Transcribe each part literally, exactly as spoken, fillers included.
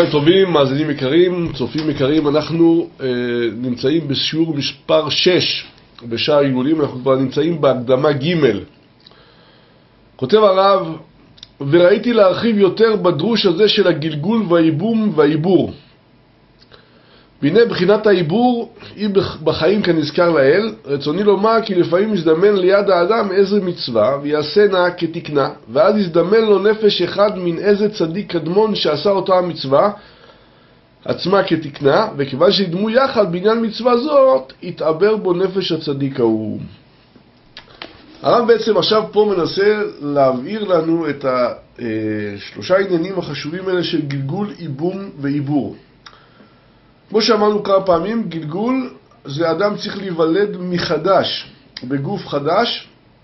ערב טובים, מאזינים יקרים, צופים יקרים, אנחנו אה, נמצאים בשיעור מספר שש בשער עיגולים, אנחנו כבר נמצאים בהקדמה ג'. כותב הרב, וראיתי להרחיב יותר בדרוש הזה של הגלגול והייבום והעיבור. והנה בחינת העיבור היא בחיים כנזכר לאל, רצוני לומר כי לפעמים יזדמן ליד האדם איזה מצווה ויעשנה כתקנה, ואז יזדמן לו נפש אחד מן איזה צדיק קדמון שעשה אותה המצווה עצמה כתקנה, וכיוון שידמו יחד בעניין מצווה זאת, יתעבר בו נפש הצדיק ההוא. הרב בעצם עכשיו פה מנסה להבהיר לנו את השלושה עניינים החשובים האלה של גלגול, ייבום ועיבור. כמו שאמרנו כמה פעמים, גלגול זה אדם צריך להיוולד מחדש, בגוף חדש,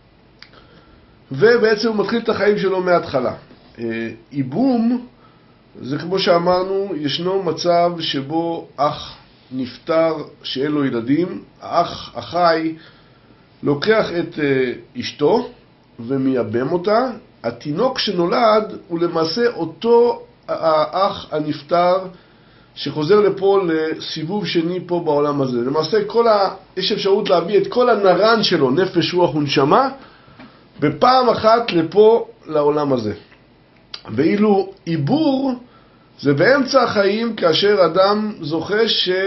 ובעצם הוא מתחיל את החיים שלו מההתחלה. ייבום זה כמו שאמרנו, ישנו מצב שבו אח נפטר שאין לו ילדים, האח החי לוקח את אשתו ומייבם אותה, התינוק שנולד הוא למעשה אותו האח הנפטר שחוזר לפה לסיבוב שני פה בעולם הזה. למעשה כל ה... יש אפשרות להביא את כל הנרן שלו, נפש, רוח ונשמה, בפעם אחת לפה לעולם הזה. ואילו עיבור זה באמצע החיים, כאשר אדם זוכה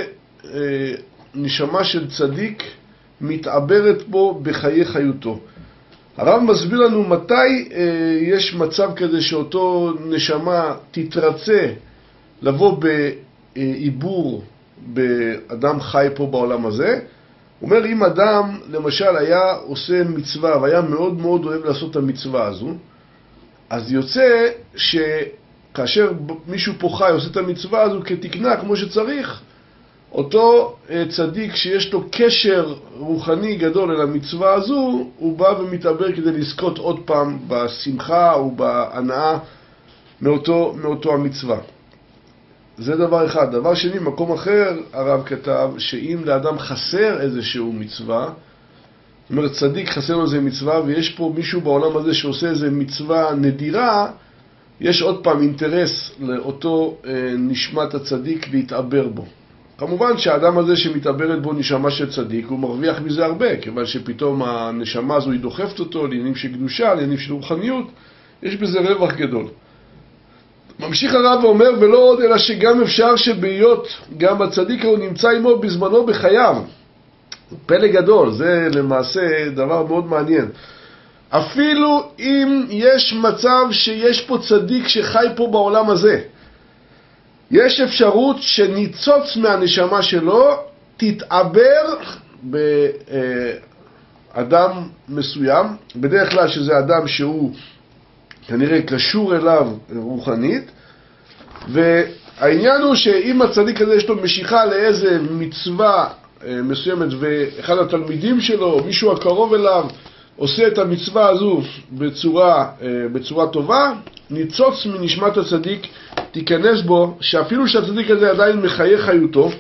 שנשמה של צדיק מתעברת בו בחיי חיותו. הרב מסביר לנו מתי יש מצב כזה שאותו נשמה תתרצה לבוא ב... עיבור באדם חי פה בעולם הזה. הוא אומר, אם אדם למשל היה עושה מצווה והיה מאוד מאוד אוהב לעשות את המצווה הזו, אז יוצא שכאשר מישהו פה חי עושה את המצווה הזו כתקנה כמו שצריך, אותו צדיק שיש לו קשר רוחני גדול אל המצווה הזו, הוא בא ומתעבר כדי לזכות עוד פעם בשמחה ובהנאה מאותו, מאותו המצווה. זה דבר אחד. דבר שני, מקום אחר, הרב כתב, שאם לאדם חסר איזשהו מצווה, זאת אומרת, צדיק חסר לו איזו מצווה, ויש פה מישהו בעולם הזה שעושה איזו מצווה נדירה, יש עוד פעם אינטרס לאותו אה, נשמת הצדיק להתעבר בו. כמובן שהאדם הזה שמתעברת בו נשמה של צדיק, הוא מרוויח מזה הרבה, כיוון שפתאום הנשמה הזו היא דוחפת אותו לעניינים של קדושה, לעניינים של רוחניות, יש בזה רווח גדול. ממשיך הרב ואומר, ולא עוד אלא שגם אפשר שבהיות גם הצדיק הוא נמצא עמו בזמנו בחייו. פלא גדול, זה למעשה דבר מאוד מעניין. אפילו אם יש מצב שיש פה צדיק שחי פה בעולם הזה, יש אפשרות שניצוץ מהנשמה שלו תתעבר באדם מסוים, בדרך כלל שזה אדם שהוא כנראה קשור אליו רוחנית, והעניין הוא שאם הצדיק הזה יש לו משיכה לאיזה מצווה מסוימת, ואחד התלמידים שלו, מישהו הקרוב אליו, עושה את המצווה הזו בצורה, בצורה טובה, ניצוץ מנשמת הצדיק תיכנס בו, שאפילו שהצדיק הזה עדיין מחיה חיותו,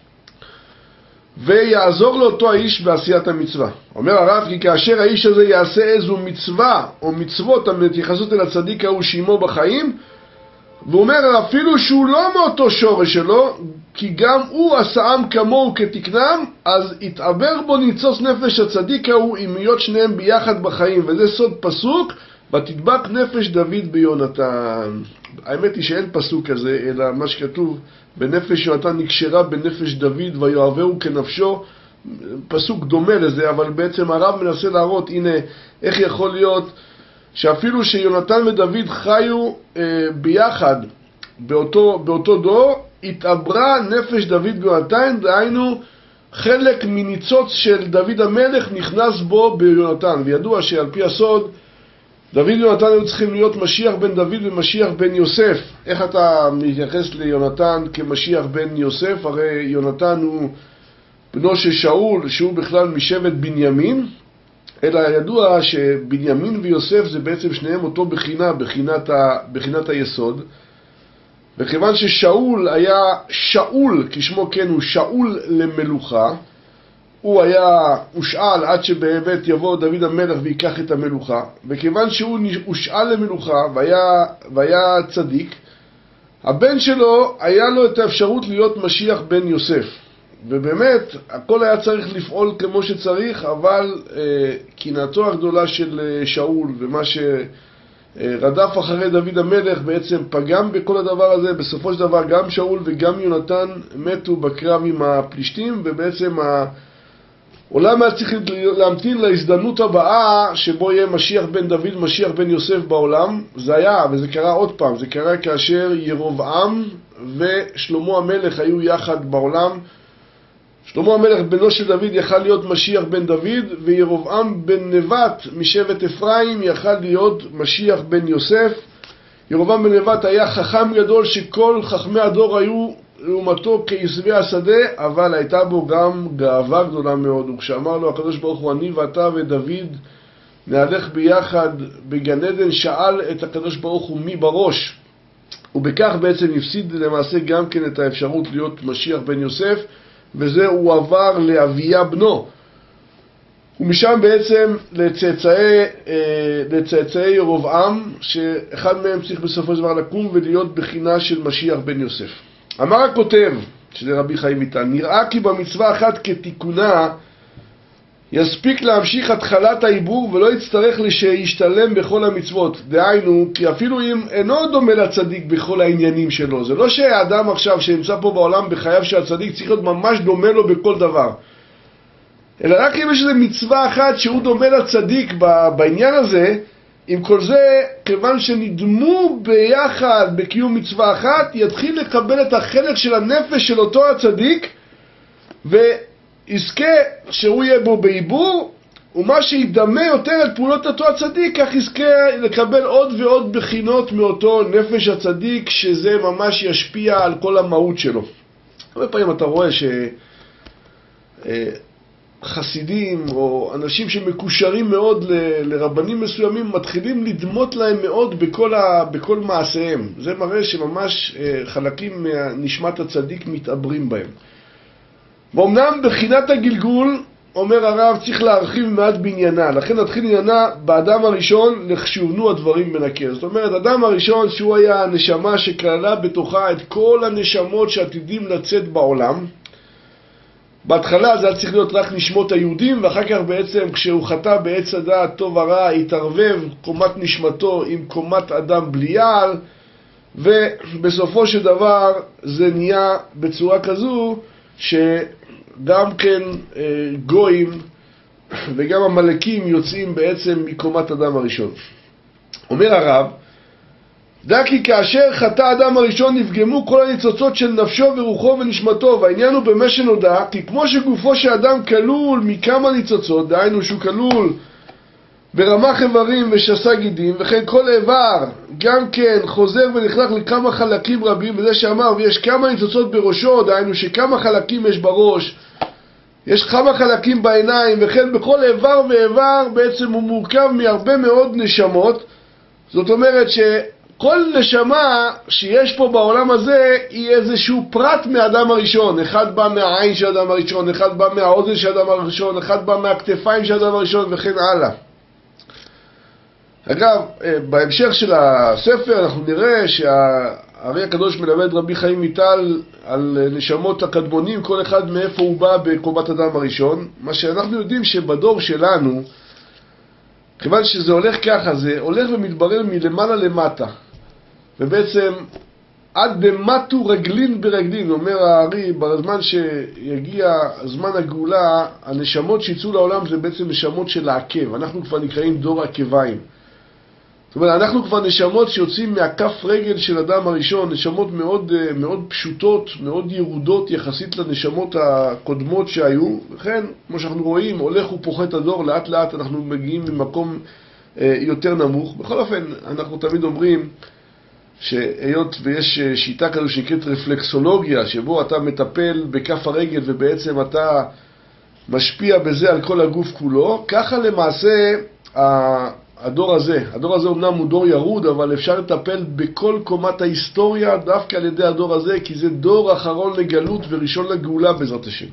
ויעזור לאותו האיש בעשיית המצווה. אומר הרב, כי כאשר האיש הזה יעשה איזו מצווה או מצוות המתייחסות אל הצדיק ההוא שעמו בחיים, והוא אומר אפילו שהוא לא מאותו שורש שלו, כי גם הוא עשאם כמוהו כתקנם, אז יתעבר בו ניצוץ נפש הצדיק ההוא עם להיות שניהם ביחד בחיים. וזה סוד פסוק, ותדבק נפש דוד ביונתן. האמת היא שאין פסוק כזה, אלא מה שכתוב, בנפש יונתן נקשרה בנפש דוד ויואבהו כנפשו, פסוק דומה לזה, אבל בעצם הרב מנסה להראות, הנה, איך יכול להיות שאפילו שיונתן ודוד חיו אה, ביחד באותו, באותו דור, התעברה נפש דוד ביונתן, דהיינו חלק מניצוץ של דוד המלך נכנס בו ביונתן. וידוע שעל פי הסוד, דוד ויונתן היו צריכים להיות משיח בן דוד ומשיח בן יוסף. איך אתה מתייחס ליונתן כמשיח בן יוסף? הרי יונתן הוא בנו של שאול, שהוא בכלל משבט בנימין, אלא ידוע שבנימין ויוסף זה בעצם שניהם אותו בחינה, בחינת, ה, בחינת היסוד. וכיוון ששאול היה שאול, כשמו כן הוא שאול למלוכה, הוא היה הושאל עד שבאמת יבוא דוד המלך ויקח את המלוכה, וכיוון שהוא הושאל למלוכה והיה, והיה צדיק, הבן שלו היה לו את האפשרות להיות משיח בן יוסף. ובאמת, הכל היה צריך לפעול כמו שצריך, אבל אה, קנאתו הגדולה של אה, שאול ומה שרדף אה, אחרי דוד המלך בעצם פגם בכל הדבר הזה. בסופו של דבר גם שאול וגם יונתן מתו בקרב עם הפלישתים, ובעצם העולם היה צריך להמתין להזדמנות הבאה שבו יהיה משיח בן דוד, משיח בן יוסף בעולם. זה היה, וזה קרה עוד פעם, זה קרה כאשר ירבעם ושלמה המלך היו יחד בעולם. שלמה המלך בנו של דוד יכל להיות משיח בן דוד, וירבעם בן נבט משבט אפרים יכל להיות משיח בן יוסף. ירבעם בן נבט היה חכם גדול שכל חכמי הדור היו לעומתו כעשבי השדה, אבל הייתה בו גם גאווה גדולה מאוד. וכשאמר לו הקדוש ברוך הוא, אני ואתה ודוד נהלך ביחד בגן עדן, שאל את הקדוש ברוך הוא מי בראש, ובכך בעצם הפסיד למעשה גם כן את האפשרות להיות משיח בן יוסף, וזה הוא עבר לאביה בנו, ומשם בעצם לצאצאי, לצאצאי ירבעם, שאחד מהם צריך בסופו של דבר לקום ולהיות בחינה של משיח בן יוסף. אמר הכותב, שזה רבי חיים ויטל, נראה כי במצווה אחת כתיקונה יספיק להמשיך התחלת העיבור ולא יצטרך להשתלם בכל המצוות. דהיינו, כי אפילו אם אינו דומה לצדיק בכל העניינים שלו, זה לא שהאדם עכשיו שנמצא פה בעולם בחייו של הצדיק צריך להיות ממש דומה לו בכל דבר, אלא רק אם יש איזו מצווה אחת שהוא דומה לצדיק בעניין הזה. עם כל זה, כיוון שנדמו ביחד בקיום מצווה אחת, יתחיל לקבל את החלק של הנפש של אותו הצדיק, ויזכה שהוא יהיה בו בעיבור, ומה שידמה יותר על פעולות אותו הצדיק, כך יזכה לקבל עוד ועוד בחינות מאותו נפש הצדיק, שזה ממש ישפיע על כל המהות שלו. הרבה פעמים אתה רואה ש... חסידים או אנשים שמקושרים מאוד ל- לרבנים מסוימים מתחילים לדמות להם מאוד בכל, ה- בכל מעשיהם. זה מראה שממש חלקים מנשמת הצדיק מתעברים בהם. ואומנם בחינת הגלגול, אומר הרב, צריך להרחיב מעט בעניינה, לכן נתחיל עניינה באדם הראשון לכשובנו הדברים בנקר. זאת אומרת, אדם הראשון שהוא היה הנשמה שכללה בתוכה את כל הנשמות שעתידים לצאת בעולם. בהתחלה זה היה צריך להיות רק נשמות היהודים, ואחר כך בעצם כשהוא חטא בעץ הדעת טוב ורע, התערבב קומת נשמתו עם קומת אדם בלי יעל, ובסופו של דבר זה נהיה בצורה כזו שגם כן גויים וגם המלאקים יוצאים בעצם מקומת אדם הראשון. אומר הרב, דע כי כאשר חטא אדם הראשון נפגמו כל הניצוצות של נפשו ורוחו ונשמתו, והעניין הוא במה שנודע, כי כמו שגופו של אדם כלול מכמה ניצוצות, דהיינו שהוא כלול ברמ"ח איברים ושס"ה גידים, וכן כל איבר גם כן חוזר ונחלק לכמה חלקים רבים, וזה שאמר ויש כמה ניצוצות בראשו, דהיינו שכמה חלקים יש בראש, יש כמה חלקים בעיניים, וכן בכל איבר ואיבר בעצם הוא מורכב מהרבה מאוד נשמות. זאת אומרת ש כל נשמה שיש פה בעולם הזה היא איזשהו פרט מהאדם הראשון. אחד בא מהעין של האדם הראשון, אחד בא מהאוזן של האדם הראשון, אחד בא מהכתפיים של האדם הראשון וכן הלאה. אגב, בהמשך של הספר אנחנו נראה שהארי הקדוש מלמד רבי חיים ויטל על נשמות הקדמונים, כל אחד מאיפה הוא בא בקומת אדם הראשון. מה שאנחנו יודעים שבדור שלנו, כיוון שזה הולך ככה, זה הולך ומתברר מלמעלה למטה. ובעצם עד דמתו רגלין ברגלין, אומר הארי, בזמן שיגיע זמן הגאולה, הנשמות שיצאו לעולם זה בעצם נשמות של העקב. אנחנו כבר נקראים דור העקביים. זאת אומרת, אנחנו כבר נשמות שיוצאים מהכף רגל של אדם הראשון, נשמות מאוד, מאוד פשוטות, מאוד ירודות יחסית לנשמות הקודמות שהיו. וכן, כמו שאנחנו רואים, הולך ופוחת הדור, לאט לאט אנחנו מגיעים ממקום יותר נמוך. בכל אופן, אנחנו תמיד אומרים שהיות ויש שיטה כזו שנקראת רפלקסולוגיה, שבו אתה מטפל בכף הרגל ובעצם אתה משפיע בזה על כל הגוף כולו, ככה למעשה הדור הזה, הדור הזה אמנם הוא דור ירוד, אבל אפשר לטפל בכל קומת ההיסטוריה דווקא על ידי הדור הזה, כי זה דור אחרון לגלות וראשון לגאולה בעזרת השם.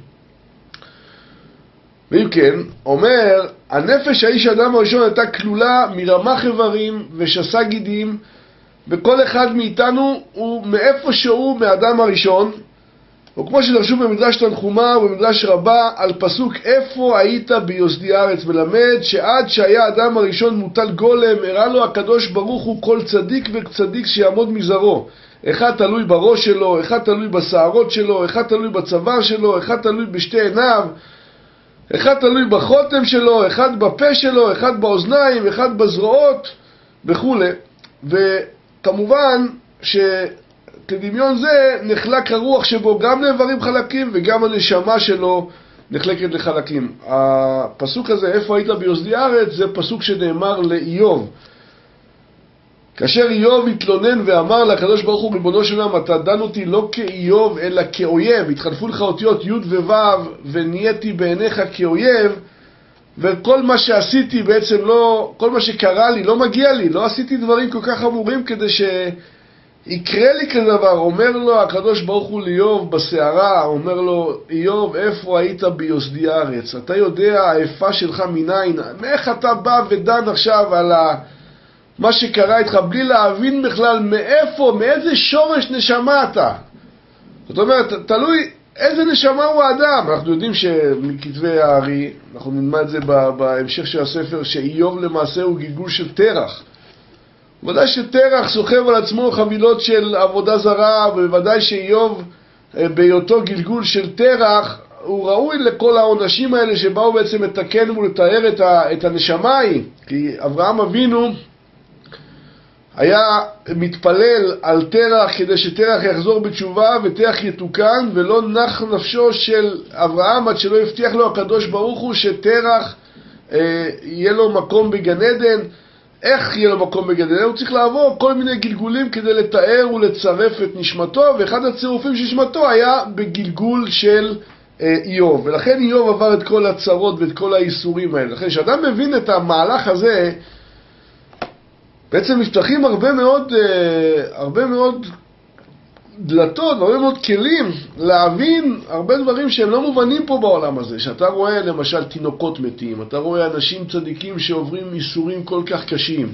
ואם כן, אומר, הנפש האיש האדם הראשון הייתה כלולה מרמ"ח איברים ושס"ה גידים, וכל אחד מאיתנו הוא מאיפה שהוא מאדם הראשון, וכמו שדרשו במדרש תנחומה ובמדרש רבה על פסוק איפה היית ביוסדי הארץ, מלמד שעד שהיה האדם הראשון מוטל גולם, הראה לו הקדוש ברוך הוא כל צדיק וצדיק שיעמוד מזרעו. אחד תלוי בראש שלו, אחד תלוי בשערות שלו, אחד תלוי בצוואר שלו, אחד תלוי בשתי עיניו, אחד תלוי בחותם שלו, אחד בפה שלו, אחד באוזניים, אחד בזרועות וכו'. וכמובן שכדמיון זה נחלק הרוח שבו גם לאיברים חלקים וגם הנשמה שלו נחלקת לחלקים. הפסוק הזה, איפה היית ביוסדי הארץ, זה פסוק שנאמר לאיוב. כאשר איוב התלונן ואמר לקדוש ברוך הוא, ריבונו של עולם, אתה דן אותי לא כאיוב אלא כאויב, התחלפו לך אותיות י' וו' ונהייתי בעיניך כאויב, וכל מה שעשיתי בעצם לא, כל מה שקרה לי לא מגיע לי, לא עשיתי דברים כל כך חמורים כדי שיקרה לי כזה דבר. אומר לו הקדוש ברוך הוא לאיוב בסערה, אומר לו, איוב, איפה היית ביוסדי הארץ? אתה יודע האיפה שלך מניין? איך אתה בא ודן עכשיו על ה... מה שקרה איתך בלי להבין בכלל מאיפה, מאיזה שורש נשמה אתה? זאת אומרת, תלוי איזה נשמה הוא האדם. אנחנו יודעים שמכתבי הארי, אנחנו נלמד את זה בהמשך של הספר, שאיוב למעשה הוא גלגול של תרח. בוודאי שתרח סוחב על עצמו חבילות של עבודה זרה, ובוודאי שאיוב בהיותו גלגול של תרח, הוא ראוי לכל העונשים האלה שבאו בעצם לתקן ולתאר את הנשמה היא. כי אברהם אבינו היה מתפלל על תרח כדי שתרח יחזור בתשובה ותרח יתוקן, ולא נח נפשו של אברהם עד שלא הבטיח לו הקדוש ברוך הוא שתרח אה, יהיה לו מקום בגן עדן. איך יהיה לו מקום בגן עדן? הוא צריך לעבור כל מיני גלגולים כדי לתאר ולצרף את נשמתו, ואחד הצירופים של נשמתו היה בגלגול של אה, איוב. ולכן איוב עבר את כל הצרות ואת כל האיסורים האלה. לכן שאדם מבין את המהלך הזה, בעצם נפתחים הרבה מאוד, הרבה מאוד דלתות, הרבה מאוד כלים להבין הרבה דברים שהם לא מובנים פה בעולם הזה. שאתה רואה למשל תינוקות מתים, אתה רואה אנשים צדיקים שעוברים איסורים כל כך קשים.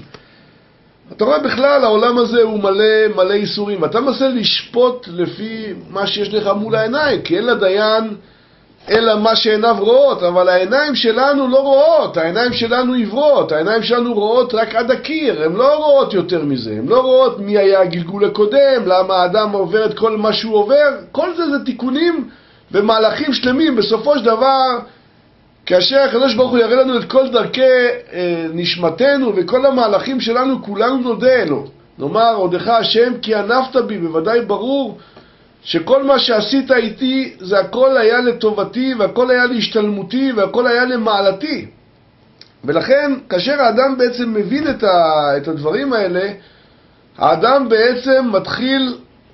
אתה רואה בכלל העולם הזה הוא מלא, מלא איסורים. ואתה מנסה לשפוט לפי מה שיש לך מול העיניים, כי אין לדיין אלא מה שעיניו רואות, אבל העיניים שלנו לא רואות, העיניים שלנו עיוורות, העיניים שלנו רואות רק עד הקיר, הן לא רואות יותר מזה, הן לא רואות מי היה הגלגול הקודם, למה האדם עובר את כל מה שהוא עובר, כל זה זה תיקונים ומהלכים שלמים. בסופו של דבר, כאשר הקדוש ברוך הוא יראה לנו את כל דרכי אה, נשמתנו וכל המהלכים שלנו, כולנו נודה לו. נאמר, עודך השם כי ענפת בי, בוודאי ברור, שכל מה שעשית איתי זה הכל היה לטובתי והכל היה להשתלמותי והכל היה למעלתי. ולכן כאשר האדם בעצם מבין את, ה, את הדברים האלה, האדם בעצם מתחיל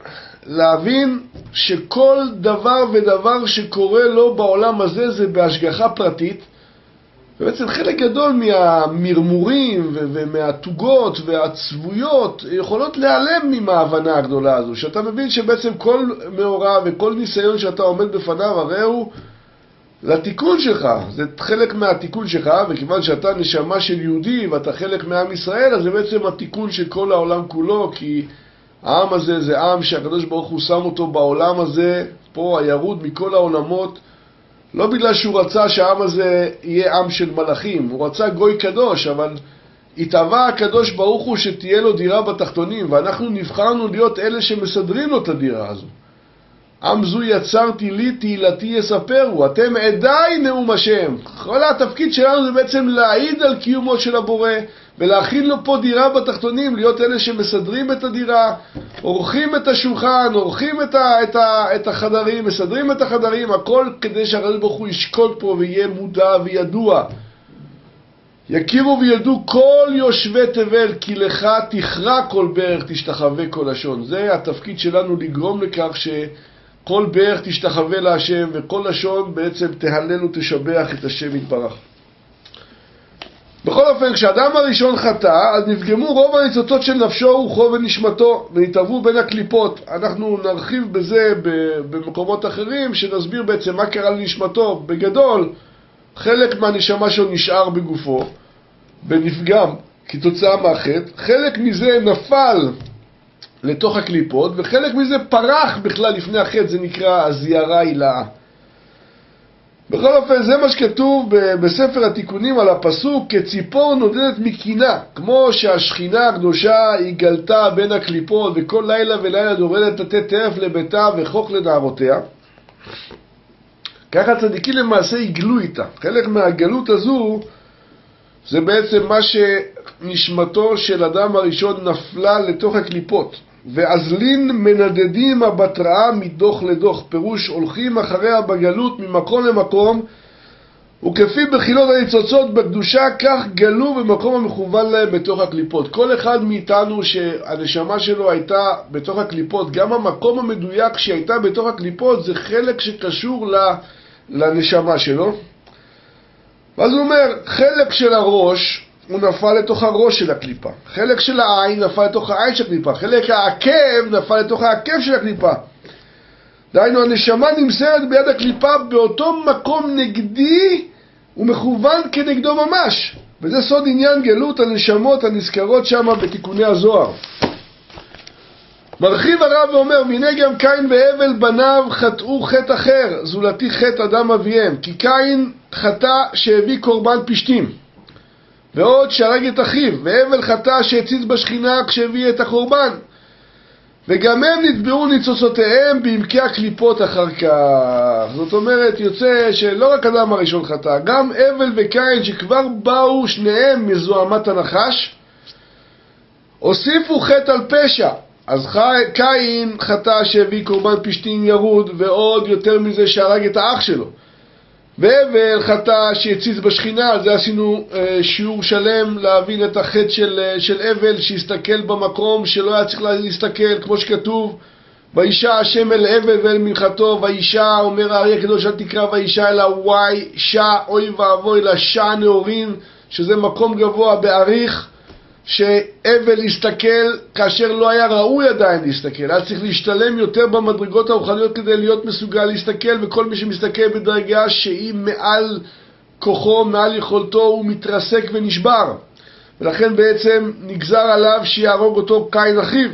להבין שכל דבר ודבר שקורה לו בעולם הזה זה בהשגחה פרטית, ובעצם חלק גדול מהמרמורים ומהתוגות והצבויות יכולות להיעלם מההבנה הגדולה הזו, שאתה מבין שבעצם כל מאורע וכל ניסיון שאתה עומד בפניו הרי הוא לתיקון שלך, זה חלק מהתיקון שלך, וכיוון שאתה נשמה של יהודי ואתה חלק מעם ישראל, אז זה בעצם התיקון של כל העולם כולו, כי העם הזה זה עם שהקדוש ברוך הוא שם אותו בעולם הזה, פה הירוד מכל העולמות, לא בגלל שהוא רצה שהעם הזה יהיה עם של מלאכים, הוא רצה גוי קדוש, אבל התאווה הקדוש ברוך הוא שתהיה לו דירה בתחתונים, ואנחנו נבחרנו להיות אלה שמסדרים לו את הדירה הזו. עם זו יצרתי לי, תהילתי יספרו, אתם עדיי נאום השם. כל התפקיד שלנו זה בעצם להעיד על קיומו של הבורא, ולהכין לו פה דירה בתחתונים, להיות אלה שמסדרים את הדירה, עורכים את השולחן, עורכים את, ה, את, ה, את החדרים, מסדרים את החדרים, הכל כדי שהקדוש ברוך הוא ישקוט פה ויהיה מודע וידוע. יכירו וידעו כל יושבי תבל, כי לך תכרע כל ברך תשתחווה כל לשון. זה התפקיד שלנו, לגרום לכך שכל ברך תשתחווה להשם, וכל לשון בעצם תהלל ותשבח את השם יתברך. בכל אופן, כשאדם הראשון חטא, אז נפגמו רוב הניצוצות של נפשו ורוחו ונשמתו, ונתערבו בין הקליפות. אנחנו נרחיב בזה במקומות אחרים, שנסביר בעצם מה קרה לנשמתו. בגדול, חלק מהנשמה שלו נשאר בגופו, ונפגם כתוצאה מהחטא. חלק מזה נפל לתוך הקליפות, וחלק מזה פרח בכלל לפני החטא, זה נקרא הזיערה הילאה. בכל אופן, זה מה שכתוב בספר התיקונים על הפסוק, כציפור נודדת מקינה, כמו שהשכינה הקדושה היא גלתה בין הקליפות, וכל לילה ולילה דורדת לתת טרף לביתה וחוק לנערותיה. ככה צדיקים למעשה יגלו איתה. חלק מהגלות הזו, זה בעצם מה שנשמתו של אדם הראשון נפלה לתוך הקליפות. ואזלין מנדדים הבטראה מדוח לדוח, פירוש הולכים אחריה בגלות ממקום למקום, וכפי בחילות הניצוצות בקדושה, כך גלו במקום המכוון להם בתוך הקליפות. כל אחד מאיתנו שהנשמה שלו הייתה בתוך הקליפות, גם המקום המדויק שהייתה בתוך הקליפות, זה חלק שקשור לנשמה שלו. ואז הוא אומר, חלק של הראש הוא נפל לתוך הראש של הקליפה, חלק של העין נפל לתוך העין של הקליפה, חלק העקב נפל לתוך העקב של הקליפה. דהיינו, הנשמה נמסרת ביד הקליפה באותו מקום נגדי ומכוון כנגדו ממש. וזה סוד עניין גלות הנשמות הנזכרות שם בתיקוני הזוהר. מרחיב הרב ואומר, והנה גם קין והבל בניו חטאו חטא אחר, זולתי חטא אדם אביהם, כי קין חטא שהביא קורבן פשתים, ועוד שהרג את אחיו, והבל חטא שהציץ בשכינה כשהביא את הקורבן, וגם הם נטבעו ניצוצותיהם בעמקי הקליפות אחר כך. זאת אומרת, יוצא שלא רק אדם הראשון חטא, גם אבל וקין שכבר באו שניהם מזוהמת הנחש, הוסיפו חטא על פשע. אז קין חטא שהביא קורבן פשתים ירוד, ועוד יותר מזה שהרג את האח שלו. והבל חטא שהציץ בשכינה. על זה עשינו אה, שיעור שלם להבין את החטא של, של אבל, שהסתכל במקום שלא היה צריך להסתכל, כמו שכתוב, ואישה השם אל אבל ואל מנחתו, ואישה, אומר האריה הקדוש, אל תקרא ואישה אלא וואי שע, אוי ואבוי לשע נאורין, שזה מקום גבוה בעריך, שהבל הסתכל כאשר לא היה ראוי עדיין להסתכל. היה צריך להשתלם יותר במדרגות הרוחניות כדי להיות מסוגל להסתכל, וכל מי שמסתכל בדרגה שהיא מעל כוחו, מעל יכולתו, הוא מתרסק ונשבר, ולכן בעצם נגזר עליו שיהרוג אותו קין אחיו.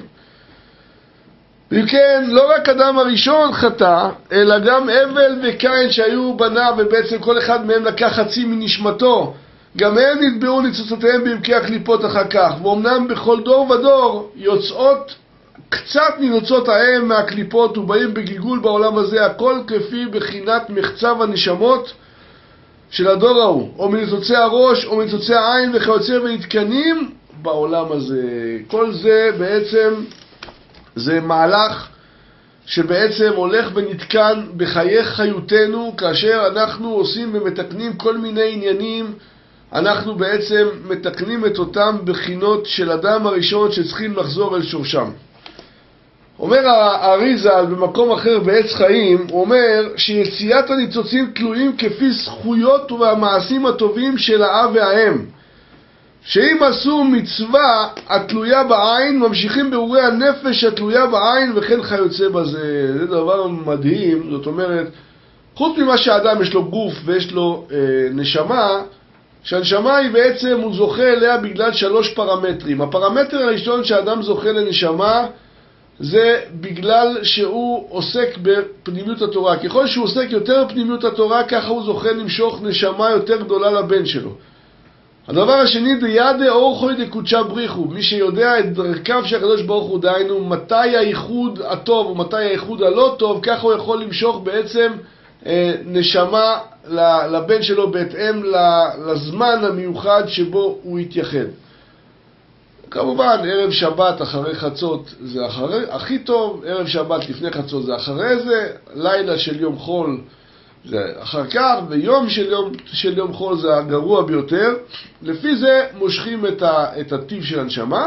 וכן, לא רק אדם הראשון חטא, אלא גם אבל וקין שהיו בניו, ובעצם כל אחד מהם לקח חצי מנשמתו, גם הם נטבעו ניצוצותיהם בעמקי הקליפות אחר כך. ואומנם בכל דור ודור יוצאות קצת מנוצות האם מהקליפות ובאים בגלגול בעולם הזה, הכל כפי בחינת מחצב הנשמות של הדור ההוא, או מניצוצי הראש או מניצוצי העין וכיוצא ונתקנים בעולם הזה. כל זה בעצם זה מהלך שבעצם הולך ונתקן בחיי חיותנו, כאשר אנחנו עושים ומתקנים כל מיני עניינים, אנחנו בעצם מתקנים את אותם בחינות של אדם הראשון שצריכים לחזור אל שורשם. אומר האריז"ל במקום אחר בעץ חיים, הוא אומר שיציאת הניצוצים תלויים כפי זכויות והמעשים הטובים של האב והאם, שאם עשו מצווה התלויה בעין, ממשיכים באורי הנפש התלויה בעין וכן חיוצא בזה. זה דבר מדהים. זאת אומרת, חוץ ממה שהאדם יש לו גוף ויש לו אה, נשמה, שהנשמה היא בעצם, הוא זוכה אליה בגלל שלוש פרמטרים. הפרמטר הראשון שהאדם זוכה לנשמה, זה בגלל שהוא עוסק בפנימיות התורה. ככל שהוא עוסק יותר בפנימיות התורה, ככה הוא זוכה למשוך נשמה יותר גדולה לבן שלו. הדבר השני, דידה אורחוי דקודשה בריחו, מי שיודע את דרכיו של הקדוש ברוך הוא, דהיינו מתי הייחוד הטוב ומתי הייחוד הלא טוב, ככה הוא יכול למשוך בעצם אה, נשמה לבן שלו בהתאם לזמן המיוחד שבו הוא יתייחד. כמובן, ערב שבת אחרי חצות זה אחרי, הכי טוב, ערב שבת לפני חצות זה אחרי זה, לילה של יום חול זה אחר כך, ויום של יום, של יום חול זה הגרוע ביותר. לפי זה מושכים את, ה, את הטיב של הנשמה.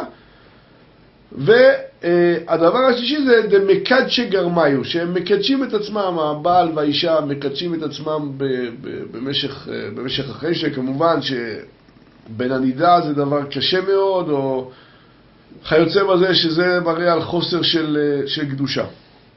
והדבר השלישי זה דמקדשי גרמיו, שהם מקדשים את עצמם, הבעל והאישה מקדשים את עצמם ב, ב, במשך, במשך החשק. כמובן שבין הנידה זה דבר קשה מאוד, או חיוצא בזה שזה מראה על חוסר של, של קדושה.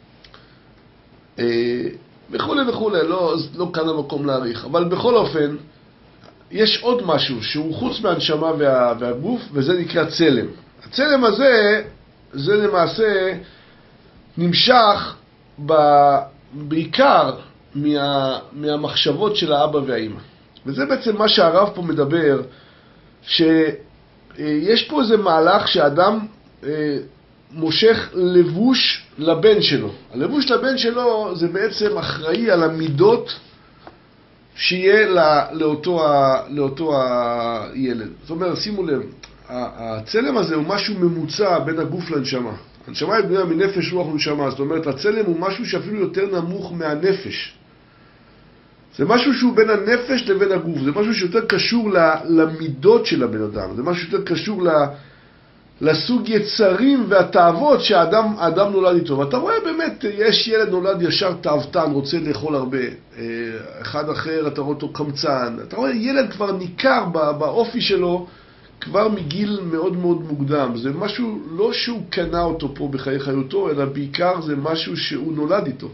וכו' וכו', לא, לא כאן המקום להאריך. אבל בכל אופן, יש עוד משהו שהוא חוץ מהנשמה וה, והגוף, וזה נקרא צלם. הצלם הזה זה למעשה נמשך ב... בעיקר מה... מהמחשבות של האבא והאמא. וזה בעצם מה שהרב פה מדבר, שיש פה איזה מהלך שאדם מושך לבוש לבן שלו. הלבוש לבן שלו זה בעצם אחראי על המידות שיהיה לאותו, לאותו הילד. זאת אומרת, שימו לב, הצלם הזה הוא משהו ממוצע בין הגוף לנשמה. הנשמה היא בנויה מנפש, רוח ונשמה. זאת אומרת, הצלם הוא משהו שאפילו יותר נמוך מהנפש. זה משהו שהוא בין הנפש לבין הגוף. זה משהו שיותר קשור למידות של הבן אדם. זה משהו שיותר קשור לסוג יצרים והתאוות שהאדם האדם נולד איתו. ואתה רואה באמת, יש ילד נולד ישר תאוותן, רוצה לאכול הרבה. אחד אחר, אתה רואה אותו קמצן. אתה רואה ילד כבר ניכר באופי שלו, כבר מגיל מאוד מאוד מוקדם. זה משהו לא שהוא קנה אותו פה בחיי חיותו, אלא בעיקר זה משהו שהוא נולד איתו.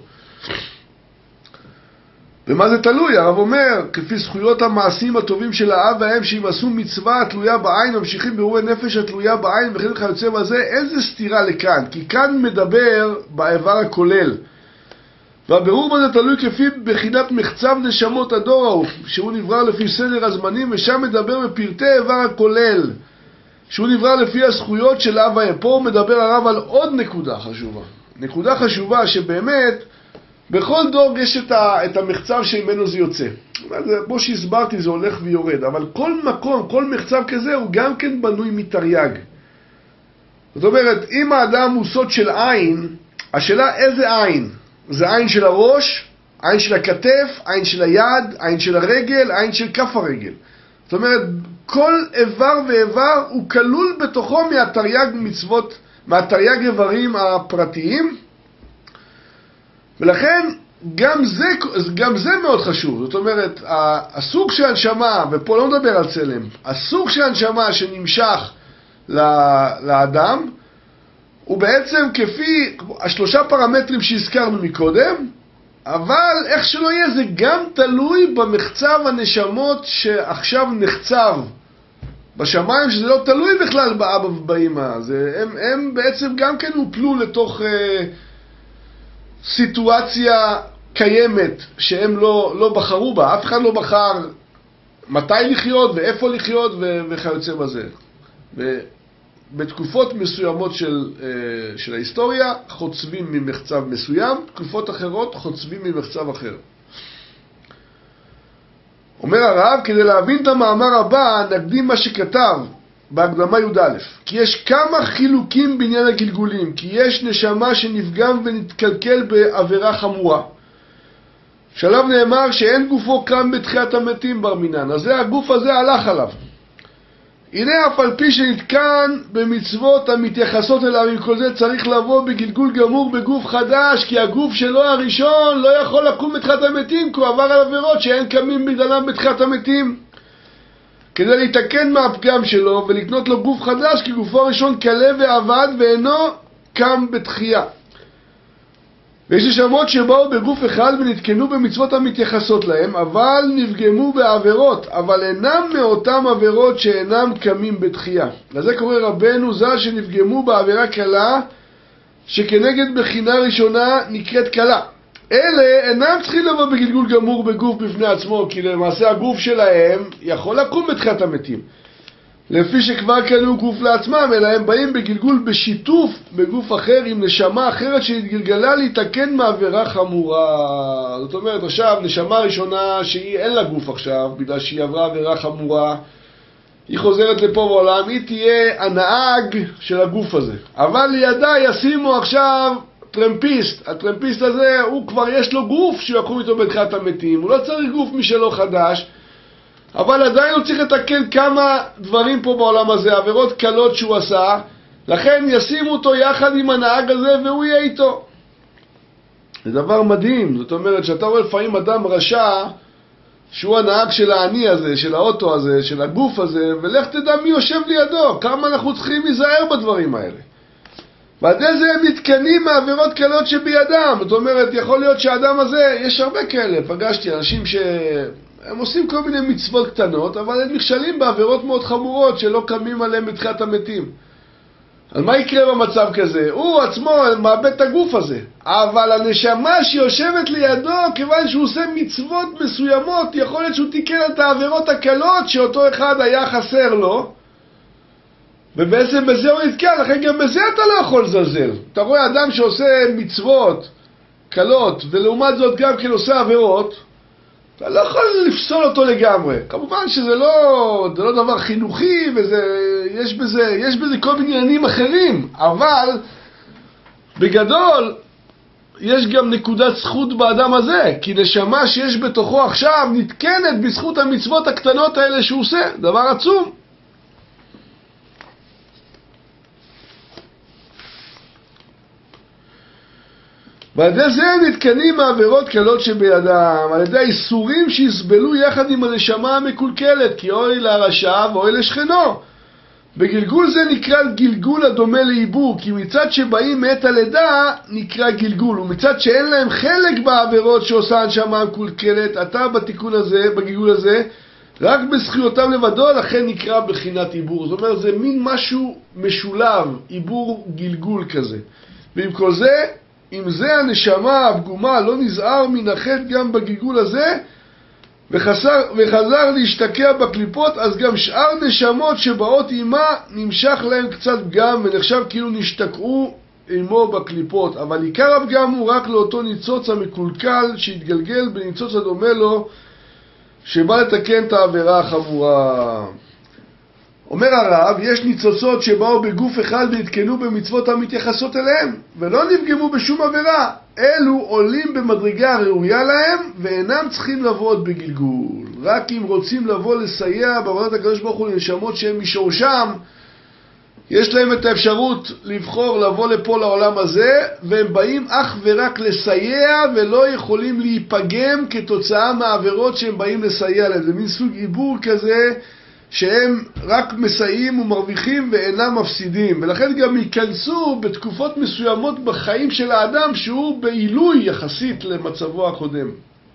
ומה זה תלוי? הרב אומר, כפי זכויות המעשים הטובים של האב והאם, שאם עשו מצווה התלויה בעין, ממשיכים ברואי נפש התלויה בעין, וכן כיוצא בזה, איזה סתירה לכאן? כי כאן מדבר באיבר הכולל. והבירור מה זה תלוי כפי בחינת מחצב נשמות הדור ההוא, שהוא נברא לפי סדר הזמנים, ושם מדבר בפרטי איבר הכולל, שהוא נברא לפי הזכויות של האב והאם. פה מדבר הרב על עוד נקודה חשובה. נקודה חשובה שבאמת, בכל דור יש את, ה, את המחצב שממנו זה יוצא. כמו שהסברתי, זה הולך ויורד. אבל כל מקום, כל מחצב כזה, הוא גם כן בנוי מתרי"ג. זאת אומרת, אם האדם הוא סוד של עין, השאלה איזה עין? זה עין של הראש, עין של הכתף, עין של היד, עין של הרגל, עין של כף הרגל. זאת אומרת, כל איבר ואיבר הוא כלול בתוכו מהתרי"ג מצוות, מהתרי"ג איברים הפרטיים, ולכן גם זה, גם זה מאוד חשוב. זאת אומרת, הסוג של הנשמה, ופה לא מדבר על צלם, הסוג של הנשמה שנמשך לאדם, הוא בעצם כפי השלושה פרמטרים שהזכרנו מקודם, אבל איך שלא יהיה, זה גם תלוי במחצב הנשמות שעכשיו נחצב בשמיים, שזה לא תלוי בכלל באבא ובאמא. זה, הם, הם בעצם גם כן הופלו לתוך אה, סיטואציה קיימת שהם לא, לא בחרו בה. אף אחד לא בחר מתי לחיות ואיפה לחיות וכיוצא בזה. ובתקופות מסוימות של, של ההיסטוריה חוצבים ממחצב מסוים, תקופות אחרות חוצבים ממחצב אחר. אומר הרב, כדי להבין את המאמר הבא, נקדים מה שכתב בהקדמה י"א. כי יש כמה חילוקים בעניין הגלגולים, כי יש נשמה שנפגם ונתקלקל בעבירה חמורה. שלב נאמר שאין גופו קם בתחיית המתים בר מינן, אז זה הגוף הזה הלך עליו. הנה אף על פי שנתקן במצוות המתייחסות אליו, עם כל זה צריך לבוא בגלגול גמור בגוף חדש, כי הגוף שלו הראשון לא יכול לקום בתחיית המתים, כי הוא עבר על עבירות שאין קמים בגללם בתחיית המתים. כדי להתקן מהפגם שלו ולקנות לו גוף חדש, כי גופו הראשון קלה ועבד ואינו קם בתחייה. ויש נשמות שבאו בגוף אחד ונתקנו במצוות המתייחסות להם, אבל נפגמו בעבירות, אבל אינם מאותם עבירות שאינם קמים בתחייה. לזה קורא רבנו ז"ל שנפגמו בעבירה קלה, שכנגד בחינה ראשונה נקראת קלה. אלה אינם צריכים לבוא בגלגול גמור בגוף בפני עצמו, כי למעשה הגוף שלהם יכול לקום בתחיית המתים. לפי שכבר קנו גוף לעצמם, אלא הם באים בגלגול בשיתוף בגוף אחר עם נשמה אחרת שהתגלגלה להתקן מעבירה חמורה. זאת אומרת, עכשיו נשמה ראשונה שהיא אין לה גוף עכשיו, בגלל שהיא עברה עבירה חמורה, היא חוזרת לפה בעולם, היא תהיה הנהג של הגוף הזה. אבל לידה ישימו עכשיו טרמפיסט. הטרמפיסט הזה, הוא כבר יש לו גוף שיקום איתו בתחיית המתים, הוא לא צריך גוף משלו חדש, אבל עדיין הוא צריך לתקן כמה דברים פה בעולם הזה, עבירות קלות שהוא עשה, לכן ישימו אותו יחד עם הנהג הזה והוא יהיה איתו. זה דבר מדהים. זאת אומרת שאתה רואה לפעמים אדם רשע שהוא הנהג של העני הזה, של האוטו הזה, של הגוף הזה, ולך תדע מי יושב לידו, כמה אנחנו צריכים להיזהר בדברים האלה. ועד איזה הם מתקנים מעבירות קלות שבידם. זאת אומרת, יכול להיות שהאדם הזה, יש הרבה כאלה, פגשתי אנשים ש... הם עושים כל מיני מצוות קטנות, אבל הם נכשלים בעבירות מאוד חמורות שלא קמים עליהם בתחיית המתים. אז מה יקרה במצב כזה? הוא עצמו מאבד את הגוף הזה, אבל הנשמה שיושבת לידו, כיוון שהוא עושה מצוות מסוימות, יכול להיות שהוא תיקן את העבירות הקלות שאותו אחד היה חסר לו, ובעצם בזה הוא נתקן. לכן גם בזה אתה לא יכול לזלזל. אתה רואה אדם שעושה מצוות קלות, ולעומת זאת גם כן עושה עבירות, אתה לא יכול לפסול אותו לגמרי. כמובן שזה לא, זה לא דבר חינוכי, וזה, יש בזה, יש בזה כל מיני עניינים אחרים, אבל בגדול יש גם נקודת זכות באדם הזה, כי נשמה שיש בתוכו עכשיו נתקנת בזכות המצוות הקטנות האלה שהוא עושה, דבר עצום. ועל ידי זה נתקנים העבירות קלות שבידם, על ידי האיסורים שיסבלו יחד עם הנשמה המקולקלת, כי אוי לרשע ואוי לשכנו. בגלגול זה נקרא גלגול הדומה לעיבור, כי מצד שבאים מעת הלידה נקרא גלגול, ומצד שאין להם חלק בעבירות שעושה הנשמה המקולקלת, אתה בתיקון הזה, בגלגול הזה, רק בזכויותם לבדו, לכן נקרא בחינת עיבור. זאת אומרת, זה מין משהו משולב, עיבור גלגול כזה. ועם כל זה, אם זה הנשמה הפגומה לא נזהר מן החטא גם בגלגול הזה, וחזר, וחזר להשתקע בקליפות, אז גם שאר נשמות שבאות עימה נמשך להם קצת פגם, ונחשב כאילו נשתקעו עמו בקליפות. אבל עיקר הפגם הוא רק לאותו ניצוץ המקולקל שהתגלגל בניצוץ הדומה לו, שבא לתקן את העבירה החמורה. אומר הרב, יש ניצוצות שבאו בגוף אחד והתקנו במצוות המתייחסות אליהם, ולא נפגמו בשום עבירה. אלו עולים במדרגה הראויה להם, ואינם צריכים לבוא עוד בגלגול. רק אם רוצים לבוא לסייע בעבודת הקדוש ברוך הוא לנשמות שהם משורשם, יש להם את האפשרות לבחור לבוא לפה לעולם הזה, והם באים אך ורק לסייע, ולא יכולים להיפגם כתוצאה מהעבירות שהם באים לסייע להם. זה מין סוג עיבור כזה, שהם רק מסייעים ומרוויחים ואינם מפסידים, ולכן גם ייכנסו בתקופות מסוימות בחיים של האדם שהוא בעילוי יחסית למצבו הקודם.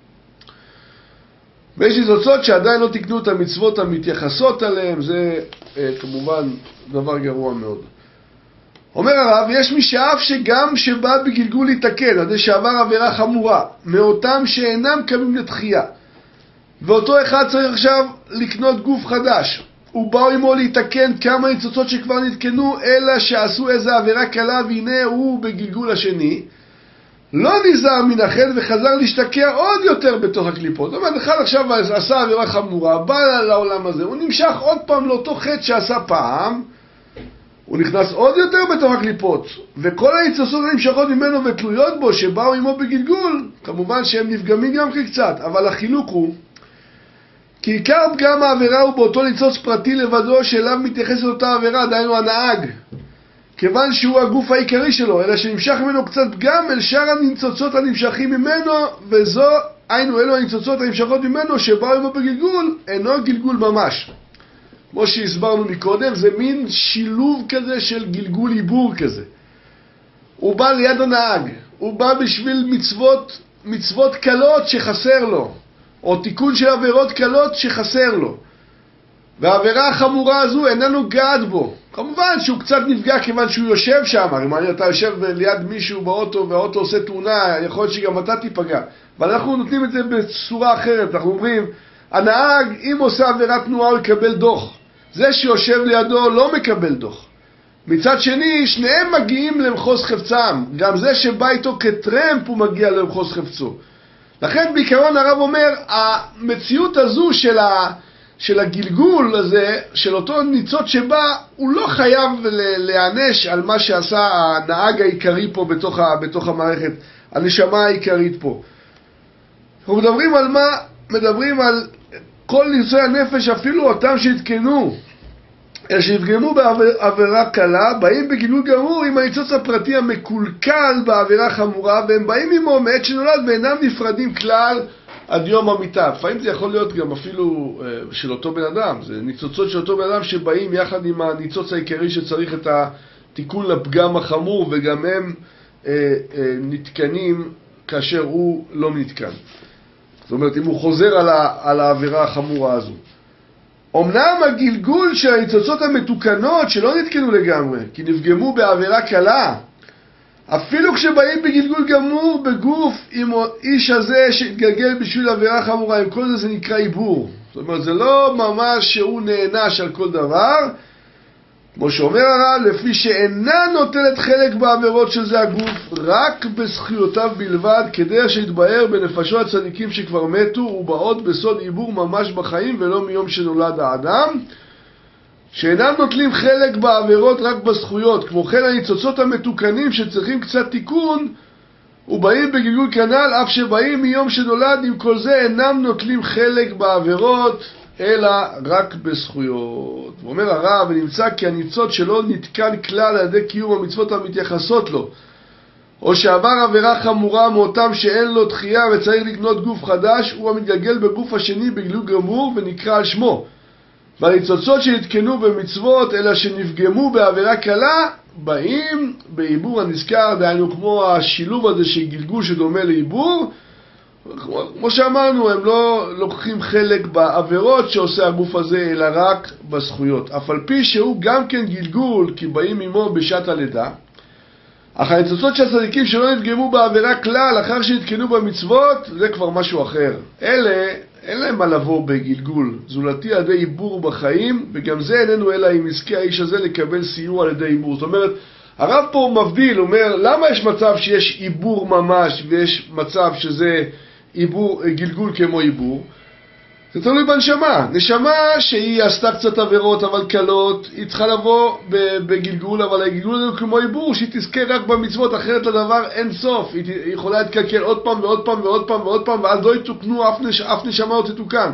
ויש ניצוצות שעדיין לא תקנו את המצוות המתייחסות עליהם, זה אה, כמובן דבר גרוע מאוד. אומר הרב, יש מי שאף שגם שבא בגלגול להתקן, עד שעבר עבירה חמורה, מאותם שאינם קמים לתחייה, ואותו אחד צריך עכשיו לקנות גוף חדש, הוא בא עמו להתקן כמה ניצוצות שכבר נתקנו, אלא שעשו איזו עבירה קלה, והנה הוא בגלגול השני, לא נזהר מן החטא וחזר להשתקע עוד יותר בתוך הקליפות. זאת אומרת, אחד עכשיו עשה עבירה חמורה, בא לעולם הזה, הוא נמשך עוד פעם לאותו חטא שעשה פעם, הוא נכנס עוד יותר בתוך הקליפות, וכל הניצוצות הנמשכות ממנו ותלויות בו שבאו עמו בגלגול, כמובן שהם נפגמים גם קצת, אבל החילוק הוא כי עיקר פגם העבירה הוא באותו ניצוץ פרטי לבדו שאליו מתייחסת אותה עבירה, דהיינו הנהג, כיוון שהוא הגוף העיקרי שלו, אלא שנמשך ממנו קצת פגם אל שאר הניצוצות הנמשכים ממנו, וזו, היינו אלו הניצוצות הנמשכות ממנו שבאו עמו בגלגול, אינו גלגול ממש. כמו שהסברנו מקודם, זה מין שילוב כזה של גלגול עיבור כזה. הוא בא ליד הנהג, הוא בא בשביל מצוות, מצוות קלות שחסר לו, או תיקון של עבירות קלות שחסר לו. והעבירה החמורה הזו איננו גד בו. כמובן שהוא קצת נפגע כיוון שהוא יושב שם. אם אתה יושב ליד מישהו באוטו והאוטו עושה תאונה, יכול להיות שגם אתה תיפגע. אבל אנחנו נותנים את זה בצורה אחרת. אנחנו אומרים, הנהג, אם עושה עבירת תנועה, הוא יקבל דוח. זה שיושב לידו לא מקבל דוח. מצד שני, שניהם מגיעים למחוז חפצם. גם זה שבא איתו כטרמפ הוא מגיע למחוז חפצו. לכן בעיקרון הרב אומר, המציאות הזו של, ה, של הגלגול הזה, של אותו ניצוץ שבא, הוא לא חייב להענש על מה שעשה הנהג העיקרי פה בתוך, ה, בתוך המערכת, הנשמה העיקרית פה. אנחנו מדברים על מה? מדברים על כל ניצוצי הנפש, אפילו אותם שהתקנו, שיפגמו בעבירה קלה, באים בגילוי גמור עם הניצוץ הפרטי המקולקל בעבירה חמורה, והם באים עמו מעת שנולד ואינם נפרדים כלל עד יום המיטה. לפעמים זה יכול להיות גם אפילו של אותו בן אדם, זה ניצוצות של אותו בן אדם שבאים יחד עם הניצוץ העיקרי שצריך את התיקון לפגם החמור, וגם הם אה, אה, נתקנים כאשר הוא לא נתקן. זאת אומרת, אם הוא חוזר על, ה, על העבירה החמורה הזו. אמנם הגלגול של הניצוצות המתוקנות שלא נתקנו לגמרי, כי נפגמו בעבירה קלה, אפילו כשבאים בגלגול גמור בגוף עם איש הזה שהתגלגל בשביל עבירה חמורה, עם כל זה זה נקרא עיבור. זאת אומרת, זה לא ממש שהוא נענש על כל דבר, כמו שאומר הרב, לפי שאינה נוטלת חלק בעבירות של זה הגוף, רק בזכויותיו בלבד, כדי שיתבהר בנפשות הצדיקים שכבר מתו, ובאות בסוד עיבור ממש בחיים, ולא מיום שנולד האדם, שאינם נוטלים חלק בעבירות רק בזכויות. כמו כן הניצוצות המתוקנים שצריכים קצת תיקון, ובאים בגלגול כנ"ל, אף שבאים מיום שנולד, עם כל זה אינם נוטלים חלק בעבירות, אלא רק בזכויות. ואומר הרב, ונמצא כי הניצוץ שלא נתקן כלל על ידי קיום המצוות המתייחסות לו, או שעבר עבירה חמורה מאותם שאין לו דחייה וצריך לקנות גוף חדש, הוא המתגלגל בגוף השני בגלגול גמור ונקרא על שמו. והניצוצות שנתקנו במצוות אלא שנפגמו בעבירה קלה, באים בעיבור הנזכר, דהיינו כמו השילוב הזה של גלגול שדומה לעיבור. כמו שאמרנו, הם לא לוקחים חלק בעבירות שעושה הגוף הזה, אלא רק בזכויות. אף על פי שהוא גם כן גלגול, כי באים עמו בשעת הלידה. אך הניצוצות של הצדיקים שלא נפגמו בעבירה כלל, אחר שנתקנו במצוות, זה כבר משהו אחר. אלה, אין להם מה לבוא בגלגול. זולתי על ידי עיבור בחיים, וגם זה איננו אלא אם יזכה האיש הזה לקבל סיוע על ידי עיבור. זאת אומרת, הרב פה מבדיל, אומר, למה יש מצב שיש עיבור ממש, ויש מצב שזה עיבור, גלגול כמו עיבור? זה תלוי בנשמה. נשמה שהיא עשתה קצת עבירות אבל קלות, היא צריכה לבוא בגלגול, אבל הגלגול הזה כמו עיבור, שהיא תזכה רק במצוות, אחרת לדבר אין סוף. היא יכולה להתקלקל עוד פעם ועוד פעם ועוד פעם ועוד פעם, ואז לא יתוקנו, אף, נש... אף נשמה עוד תתוקן.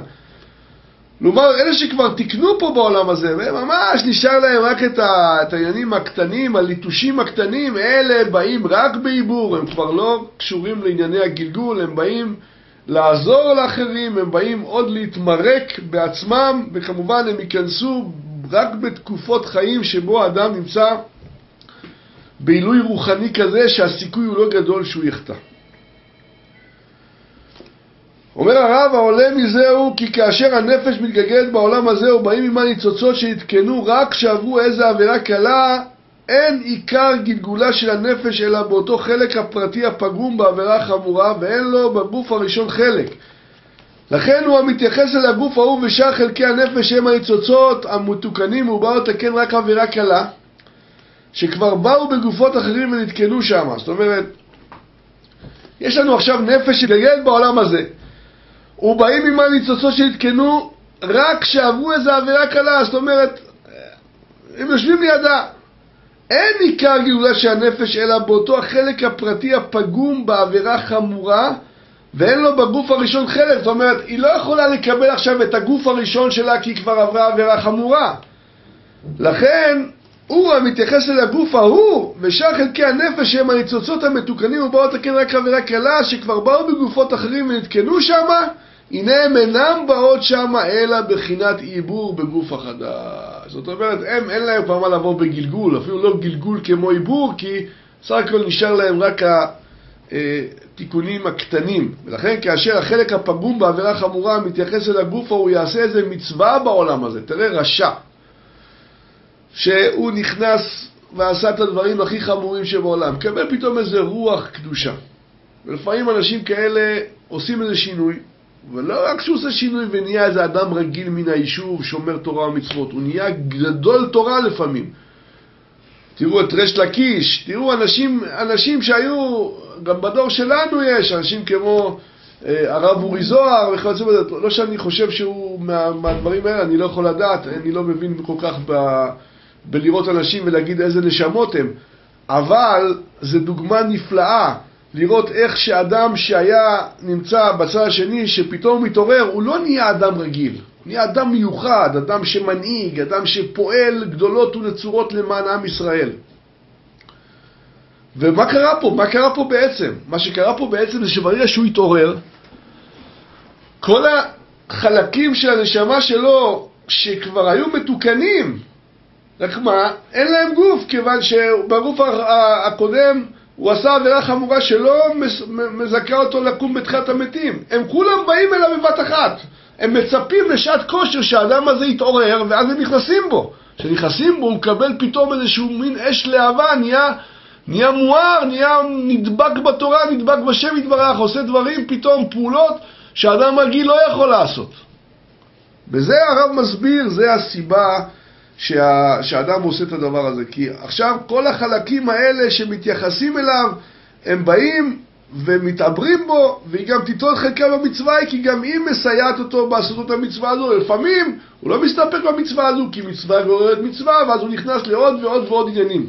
כלומר, אלה שכבר תקנו פה בעולם הזה, וממש נשאר להם רק את, ה... את העניינים הקטנים, הליטושים הקטנים, אלה באים רק בעיבור, הם כבר לא קשורים לענייני הגלגול, הם באים לעזור לאחרים, הם באים עוד להתמרק בעצמם, וכמובן הם ייכנסו רק בתקופות חיים שבו האדם נמצא בעילוי רוחני כזה שהסיכוי הוא לא גדול שהוא יחטא. אומר הרב, העולה מזה הוא כי כאשר הנפש מתגלגלת בעולם הזה ובאים עמה ניצוצות שהתקנו רק שעברו איזה עבירה קלה, אין עיקר גלגולה של הנפש אלא באותו חלק הפרטי הפגום בעבירה חמורה, ואין לו בגוף הראשון חלק. לכן הוא המתייחס אל הגוף ההוא ושאר חלקי הנפש הם הניצוצות המתוקנים, ובאו לתקן רק עבירה קלה שכבר באו בגופות אחרים ונתקנו שם. זאת אומרת, יש לנו עכשיו נפש שגלגלת בעולם הזה, ובאים עם הניצוצות שהתקנו רק שעברו איזה עבירה קלה. זאת אומרת, הם יושבים לידה. אין עיקר גאולה של הנפש אלא באותו החלק הפרטי הפגום בעבירה חמורה, ואין לו בגוף הראשון חלק. זאת אומרת, היא לא יכולה לקבל עכשיו את הגוף הראשון שלה כי היא כבר עברה עבירה חמורה. לכן הוא המתייחס אל הגוף ההוא ושאר חלקי הנפש הם הניצוצות המתוקנים, ובאו לתקן רק עבירה קלה שכבר באו בגופות אחרים ונתקנו שם, הנה הם אינם באות שם אלא בחינת עיבור בגוף החדש. זאת אומרת, הם אין להם כבר מה לבוא בגלגול, אפילו לא גלגול כמו עיבור, כי סך הכל נשאר להם רק התיקונים הקטנים. ולכן כאשר החלק הפגום בעבירה חמורה מתייחס אל הגוף, הוא יעשה איזה מצווה בעולם הזה. תראה, רשע שהוא נכנס ועשה את הדברים הכי חמורים שבעולם, קבל פתאום איזה רוח קדושה. ולפעמים אנשים כאלה עושים איזה שינוי, ולא רק שהוא עושה שינוי ונהיה איזה אדם רגיל מן היישוב, שומר תורה ומצוות, הוא נהיה גדול תורה לפעמים. תראו את ריש לקיש, תראו אנשים, אנשים שהיו, גם בדור שלנו יש, אנשים כמו אה, הרב אורי זוהר וכיוצא בזה. לא שאני חושב שהוא מה, מהדברים האלה, אני לא יכול לדעת, אני לא מבין כל כך ב, בלראות אנשים ולהגיד איזה נשמות הם, אבל זה דוגמה נפלאה. לראות איך שאדם שהיה נמצא בצד השני, שפתאום מתעורר, הוא לא נהיה אדם רגיל. הוא נהיה אדם מיוחד, אדם שמנהיג, אדם שפועל גדולות ונצורות למען עם ישראל. ומה קרה פה? מה קרה פה בעצם? מה שקרה פה בעצם זה שברגע שהוא התעורר, כל החלקים של הנשמה שלו, שכבר היו מתוקנים, רק מה? אין להם גוף, כיוון שבגוף הקודם, הוא עשה עבירה חמורה שלא מזכה אותו לקום בתחיית המתים. הם כולם באים אליו בבת אחת. הם מצפים לשעת כושר שהאדם הזה יתעורר, ואז הם נכנסים בו. כשנכנסים בו הוא מקבל פתאום איזשהו מין אש להבה, נהיה, נהיה מואר, נהיה נדבק בתורה, נדבק בשם יתברך, עושה דברים, פתאום פעולות שהאדם רגיל לא יכול לעשות. וזה הרב מסביר, זה הסיבה שה, שהאדם עושה את הדבר הזה. כי עכשיו כל החלקים האלה שמתייחסים אליו, הם באים ומתעברים בו, והיא גם תיטול חלקה במצווה, כי גם היא מסייעת אותו בעשות את המצווה הזו. לפעמים הוא לא מסתפק במצווה הזו, כי מצווה גוררת מצווה, ואז הוא נכנס לעוד ועוד ועוד עניינים.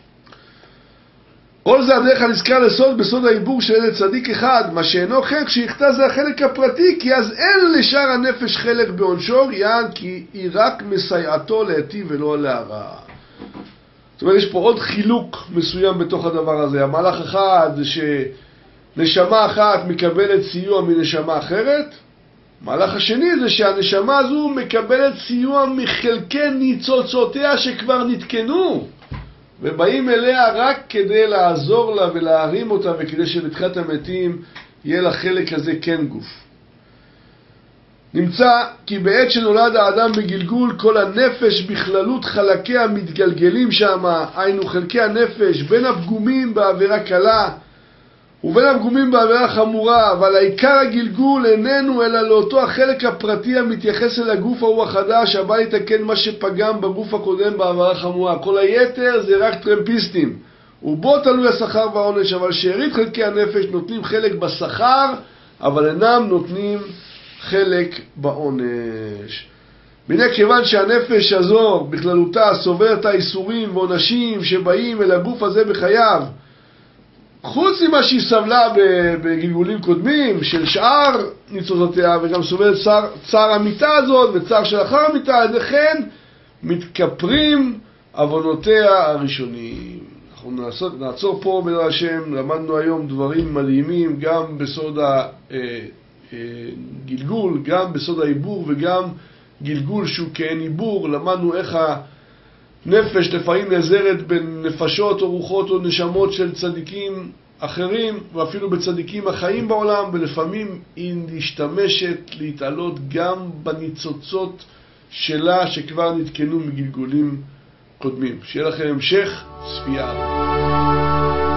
כל זה הדרך הנזכר לסוד בסוד העיבור של ילד צדיק אחד, מה שאינו כן כשיחטא זה החלק הפרטי, כי אז אין לשאר הנפש חלק בעונשו, יען כי היא רק מסייעתו להיטיב ולא להרע. זאת אומרת, יש פה עוד חילוק מסוים בתוך הדבר הזה. המהלך אחד זה שנשמה אחת מקבלת סיוע מנשמה אחרת. המהלך השני זה שהנשמה הזו מקבלת סיוע מחלקי ניצוצותיה שכבר נתקנו, ובאים אליה רק כדי לעזור לה ולהרים אותה, וכדי שבתחיית המתים יהיה לה חלק הזה כן גוף. נמצא כי בעת שנולד האדם בגלגול, כל הנפש בכללות חלקיה מתגלגלים שם, היינו חלקי הנפש, בין הפגומים בעבירה קלה ובין הפגומים בעבירה חמורה, אבל העיקר הגלגול איננו אלא לאותו החלק הפרטי המתייחס אל הגוף ההוא החדש, הבא לתקן מה שפגם בגוף הקודם בעבירה חמורה. כל היתר זה רק טרמפיסטים, ובו תלוי השכר והעונש, אבל שארית חלקי הנפש נותנים חלק בשכר, אבל אינם נותנים חלק בעונש. הנה כיוון שהנפש הזו בכללותה סוברת האיסורים ועונשים שבאים אל הגוף הזה בחייו, חוץ ממה שהיא סבלה בגלגולים קודמים של שאר ניצוצותיה, וגם סובלת צער, צער המיטה הזאת וצער של אחר המיטה, לכן מתכפרים עוונותיה הראשונים. אנחנו נעצור, נעצור פה בעזרת השם. למדנו היום דברים מדהימים גם בסוד הגלגול, גם בסוד העיבור וגם גלגול שהוא כאין עיבור. למדנו איך הנפש לפעמים נעזרת בין נפשות או רוחות או נשמות של צדיקים אחרים, ואפילו בצדיקים החיים בעולם, ולפעמים היא משתמשת להתעלות גם בניצוצות שלה שכבר נתקנו מגלגולים קודמים. שיהיה לכם המשך צפייה.